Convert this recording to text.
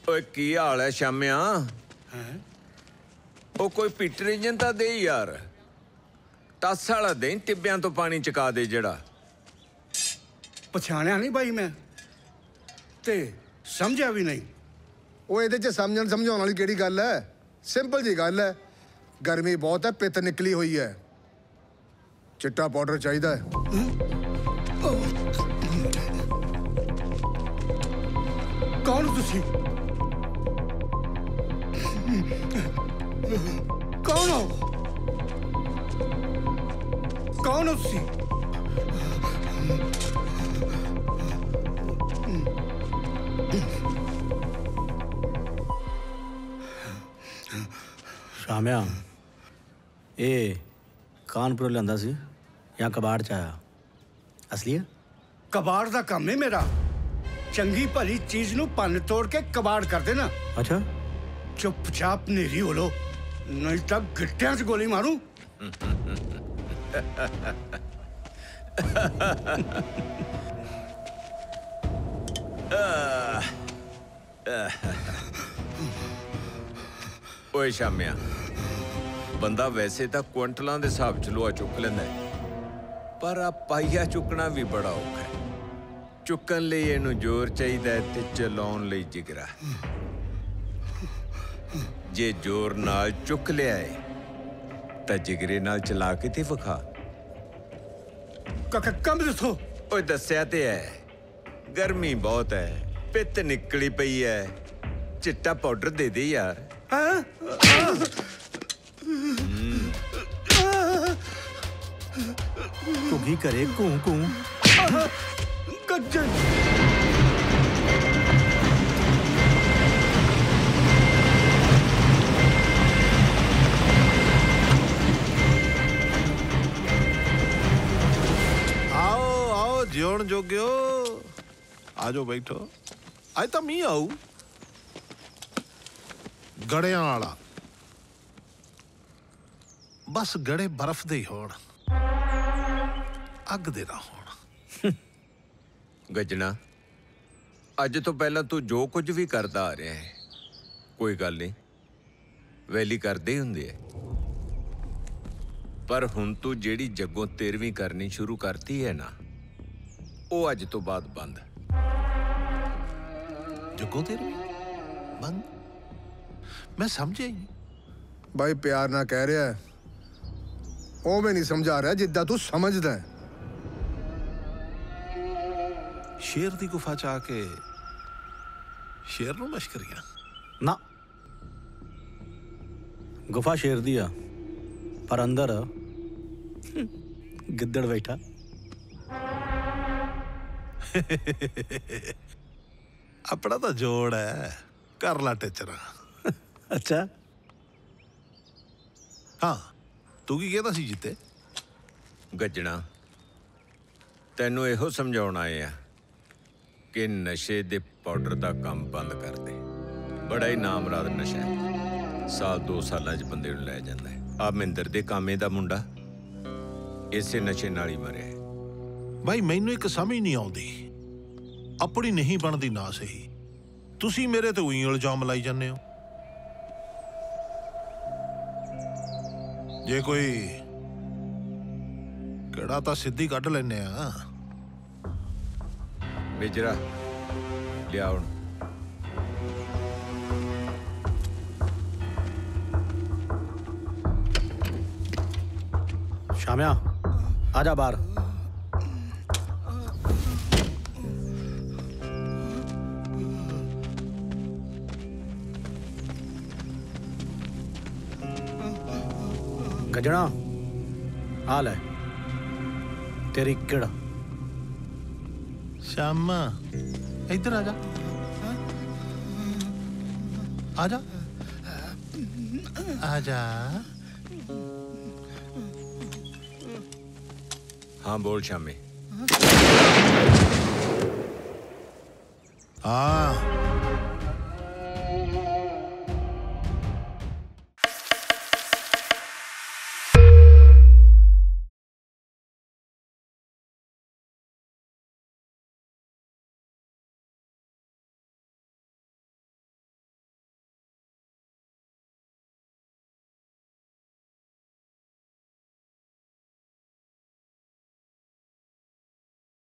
ओए की हाल है शामिया? ओ कोई पिटरीजन तां दे यार। टस वाला दे, टिब्बियां तो पानी चका दे जड़ा। पछाणिया नहीं भाई मैं ते समझिया भी नहीं। ਉਹ ਇਹਦੇ 'ਚ ਸਮਝਣ ਸਮਝਾਉਣ ਵਾਲੀ ਕਿਹੜੀ ਗੱਲ ਹੈ? ਸਿੰਪਲ ਜੀ ਗੱਲ ਹੈ। ਗਰਮੀ ਬਹੁਤ ਹੈ, ਪਿੱਤ ਨਿਕਲੀ ਹੋਈ ਹੈ। ਚਿੱਟਾ ਪਾਊਡਰ ਚਾਹੀਦਾ ਹੈ। कौन तुसी? कौन हो? कौन हो तुसी? शामिया ये कानपुर लियांदा सी या कबाड़ च आया? असली है? कबाड़ दा काम है मेरा। चंगी भली चीज नू भन्न तोड़ के कबाड़ कर देना। अच्छा चुपचाप नेरी हो लो, नहीं तो गिट्टियां च गोली मारूं। ओए शामिया, बंदा वैसे तो क्विंटलों के हिसाब च लोहा चुक लेंदा है, पर आ पाइया चुकना भी बड़ा औखा है। चुकन लई इहनूं जोर चाहिदा ते चलाउण लई जिगरा। जे जोर नाल चुक लिया है तां जिगरे नाल चला के ते विखा। कम दसो। ओए दस्सिया ते है, गर्मी बहुत है, पित्त निकली पई है। चिट्टा पाउडर दे दे यार। घुगी करे कूं कूं। गज्जन आओ आओ जिउण जोगियो, आजो बैठो। आज तो मी आऊ गड़ियां वाला, बस गड़े बर्फ दे होण, अग दे ना होण। गजना, अज तो पहला तू जो कुछ भी करता आ रहा है, कोई गल नहीं, वैली करदे ही हुंदे है। पर हुण तू जेड़ी जग्गों 13वीं करनी शुरू करती है ना, वो अज तो बाद बंद। जग्गों 13वीं बंद? मैं समझे ही। भाई प्यार ना कह रहा है, ਉਹ ਵੀ नहीं समझा रहा जिद्दां तू समझदा है। शेर दी गुफा च आके शेर नूं मशकरियां ना, गुफा शेर दी आ, पर अंदर गिद्दड़ बैठा। अपना तो जोड़ है, कर ला टेचरा। अच्छा हाँ, तू की कहता सी जिते? गजना, तैनू इहो समझाउण आए आ कि नशे दे पाउडर दा काम बंद कर दे। बड़ा ही नामराद नशा है, साल 2 सालां च बंदे नूं लै जांदा है। आ मिंदर दे कामे दा मुंडा इसे नशे नाल ही मरिया है। भाई मैनू एक समझ नहीं आउंदी, अपनी नहीं बनदी ना सही, तुसी मेरे ते उही इल्जाम लाई जाने हो। जे कोई केड़ा तां सिद्धी कढ लैने आ। मेजरा लिया हुण। शामिया आजा बाहर। गजना हाल है तेरी किड़। श्यामा इधर आजा, आजा आजा। हाँ बोल शामी। हाँ